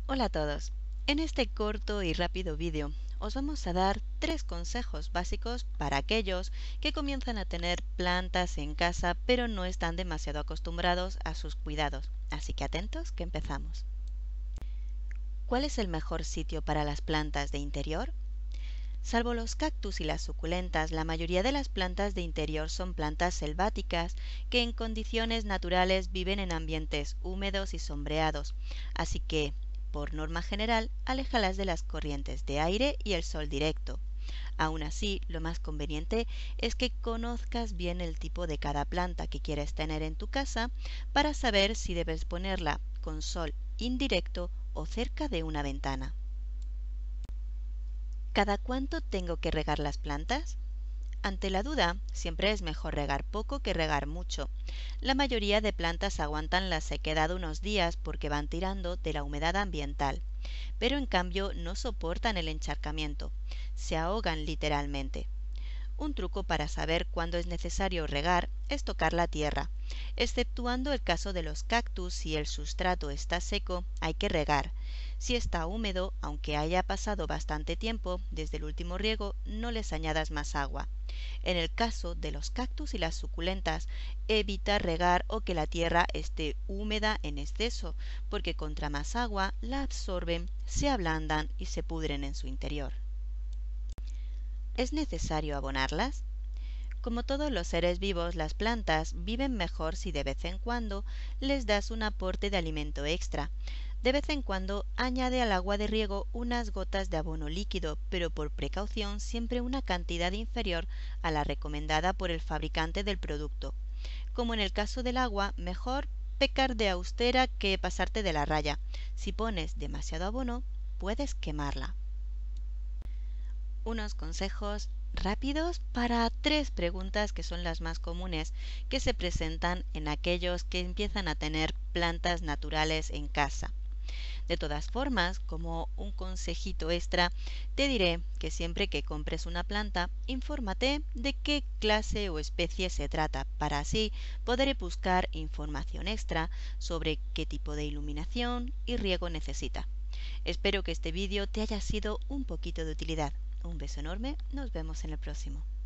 Hola a todos. En este corto y rápido vídeo os vamos a dar 3 consejos básicos para aquellos que comienzan a tener plantas en casa pero no están demasiado acostumbrados a sus cuidados. Así que atentos que empezamos. ¿Cuál es el mejor sitio para las plantas de interior? Salvo los cactus y las suculentas, la mayoría de las plantas de interior son plantas selváticas que en condiciones naturales viven en ambientes húmedos y sombreados, así que, por norma general, aléjalas de las corrientes de aire y el sol directo. Aún así, lo más conveniente es que conozcas bien el tipo de cada planta que quieres tener en tu casa para saber si debes ponerla con sol indirecto o cerca de una ventana. ¿Cada cuánto tengo que regar las plantas? Ante la duda, siempre es mejor regar poco que regar mucho. La mayoría de plantas aguantan la sequedad unos días porque van tirando de la humedad ambiental, pero en cambio no soportan el encharcamiento, se ahogan literalmente. Un truco para saber cuándo es necesario regar es tocar la tierra. Exceptuando el caso de los cactus, si el sustrato está seco, hay que regar. Si está húmedo, aunque haya pasado bastante tiempo desde el último riego, no les añadas más agua. En el caso de los cactus y las suculentas, evita regar o que la tierra esté húmeda en exceso, porque contra más agua la absorben, se ablandan y se pudren en su interior. ¿Es necesario abonarlas? Como todos los seres vivos, las plantas viven mejor si de vez en cuando les das un aporte de alimento extra. De vez en cuando añade al agua de riego unas gotas de abono líquido, pero por precaución siempre una cantidad inferior a la recomendada por el fabricante del producto. Como en el caso del agua, mejor pecar de austera que pasarte de la raya. Si pones demasiado abono, puedes quemarla. Unos consejos rápidos para 3 preguntas que son las más comunes que se presentan en aquellos que empiezan a tener plantas naturales en casa. De todas formas, como un consejito extra, te diré que siempre que compres una planta, infórmate de qué clase o especie se trata, para así poder buscar información extra sobre qué tipo de iluminación y riego necesita. Espero que este vídeo te haya sido un poquito de utilidad. Un beso enorme, nos vemos en el próximo.